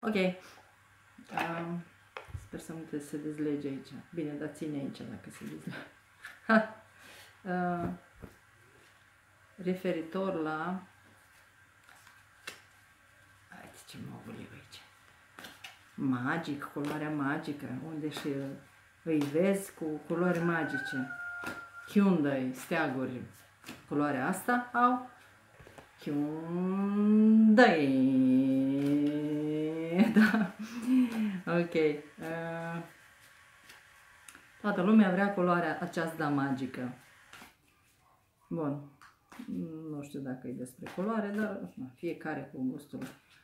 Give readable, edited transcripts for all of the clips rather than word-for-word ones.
Ok. Sper să nu se dezlege aici. Bine, dar ține aici dacă se dezlege. Referitor la... Haide, ce măguliu aici. Magic, culoarea magică, unde și îi vezi cu culori magice. Hyundai, steaguri, culoarea asta au Hyundai. Da. Ok. Toată lumea vrea culoarea aceasta magică. Bun. Nu știu dacă e despre culoare, dar fiecare cu gustul.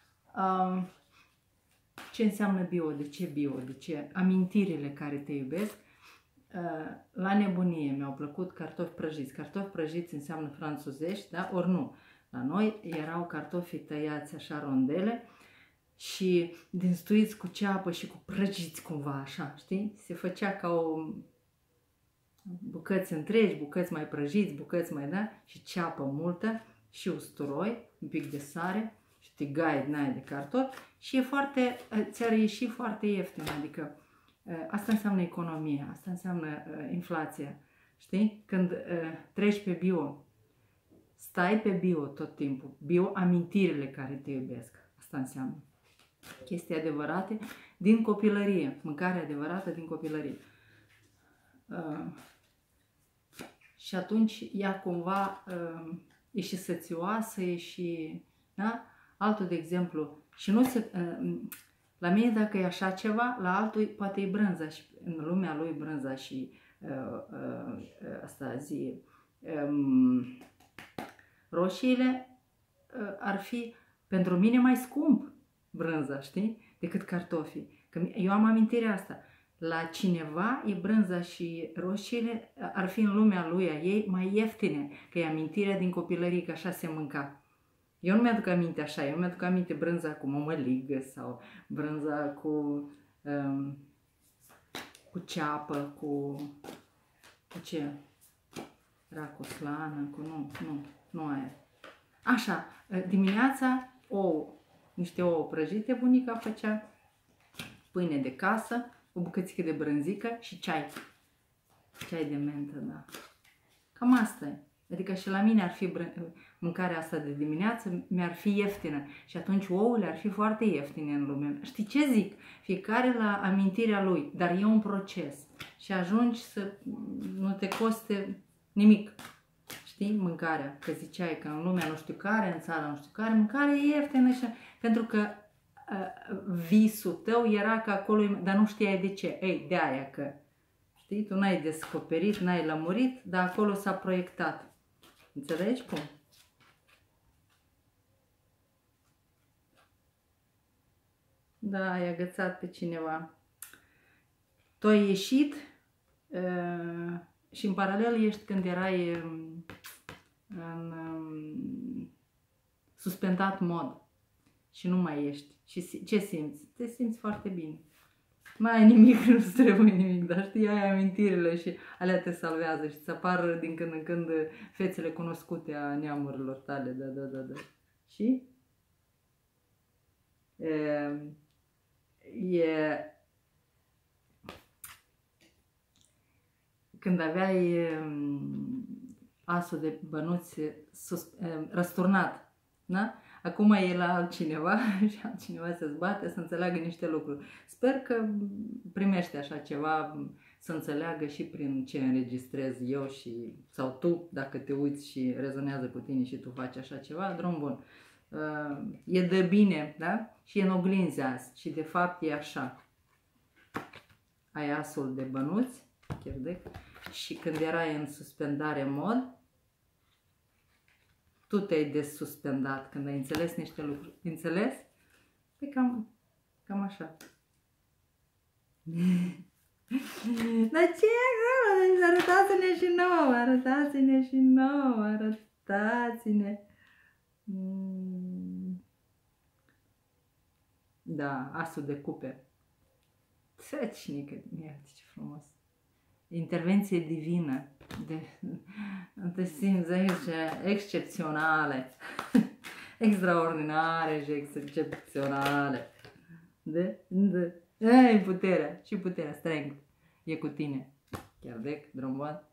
Ce înseamnă bio? De ce bio? De ce? Amintirile care te iubesc. La nebunie mi-au plăcut cartofi prăjiți. Cartofi prăjiți înseamnă franțuzești, da? Ori nu. La noi erau cartofii tăiați așa rondele și dinstuiți cu ceapă și cu prăjiți cumva așa, știi? Se făcea ca o bucăți întregi, bucăți mai prăjiți, bucăți mai, da? Și ceapă multă și usturoi, un pic de sare și tigaie din aia de cartofi și e foarte, ți-ar ieși foarte ieftin, adică asta înseamnă economie, asta înseamnă inflația, știi? Când treci pe bio, stai pe bio tot timpul, bio amintirile care te iubesc, asta înseamnă. Chestii adevărate din copilărie, mâncare adevărată din copilărie. Și atunci ea cumva e și sățioasă, e și, da? Altul, de exemplu, și nu se... La mine, dacă e așa ceva, la altul poate e brânza și în lumea lui brânza și asta zi, roșiile ar fi pentru mine mai scump brânza, știi, decât cartofii. Că eu am amintirea asta. La cineva e brânza și roșiile ar fi în lumea lui, a ei, mai ieftine, că e amintirea din copilărie, că așa se mânca. Eu nu mi-aduc aminte așa, eu mi-aduc aminte brânza cu mămăligă sau brânza cu ceapă, cu ce? Era cu slană, cu nu aia. Așa, dimineața niște ouă prăjite, bunica făcea, pâine de casă, o bucățică de brânzică și ceai. Ceai de mentă, da. Cam asta e. Adică și la mine ar fi mâncarea asta de dimineață, mi-ar fi ieftină. Și atunci ouăle ar fi foarte ieftine în lume. Știi ce zic? Fiecare la amintirea lui, dar e un proces. Și ajungi să nu te coste nimic. Știi? Mâncarea. Că ziceai că în lumea nu știu care, în țara nu știu care, mâncarea e ieftină. Pentru că visul tău era că acolo, dar nu știai de ce. Ei, de aia că, știi, tu n-ai descoperit, n-ai lămurit, dar acolo s-a proiectat. Înțelegi cum? Da, ai agățat pe cineva. Tu ai ieșit și în paralel ești când erai în suspendat mod și nu mai ești. Și ce simți? Te simți foarte bine. N-ai nimic, nu-ți trebuie nimic, dar știi, ai amintirile și alea te salvează și îți apar din când în când fețele cunoscute a neamurilor tale, da. Și? Când aveai asul de bănuți răsturnat, da? Acum e la altcineva și altcineva se zbate să înțeleagă niște lucruri. Sper că primește așa ceva să înțeleagă și prin ce înregistrez eu sau tu, dacă te uiți și rezonează cu tine și tu faci așa ceva, drum bun. E de bine, da? Și e în oglinzi azi și de fapt e așa. Ai asul de bănuți, și când erai în suspendare mod, tu te-ai desuspendat când ai înțeles niște lucruri. Înțeles? E cam așa. Dar ce e acolo? Arătați-ne și nouă, arătați-ne și nouă, arătați-ne. Da, asul de cupe. Țăcinică, iată ce frumos. Intervenție divină. Te simți aici excepționale, extraordinare și excepționale. Ai puterea. Și puterea. Strength. E cu tine. Chiar dec, drombon.